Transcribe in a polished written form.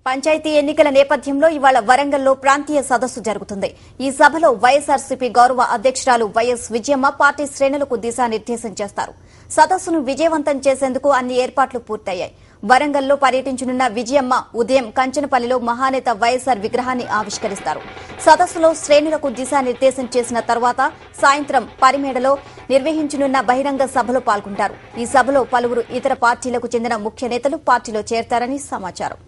పంచాయతీ ఎన్నికల నేపథ్యంలో ఇవాళ వరంగల్లో ప్రాంతీయ సదస్సు జరుగుతుంది. ఈ సభలో వైఎస్ఆర్సీపీ గౌరవ అధ్యక్షురాలు వైఎస్ విజయమ్మ పార్టీ శ్రేణులకు దిశానిర్దేశం చేస్తారు. సదస్సును విజయవంతం చేసేందుకు అన్ని ఏర్పాట్లు పూర్తయ్యాయి. వరంగల్లో పర్యటించనున్న విజయమ్మ ఉదయం కంచనపల్లిలో మహానేత వైఎస్ఆర్ విగ్రహాన్ని ఆవిష్కరిస్తారు. సదస్సులో శ్రేణులకు దిశానిర్దేశం చేసిన తర్వాత సాయంత్రం పరిమేడలో నిర్వహించనున్న బహిరంగ సభలో పాల్గొంటారు. ఈ సభలో పలువురు ఇతర పార్టీలకు చెందిన ముఖ్య నేతలు పార్టీలో చేరతారని సమాచారం.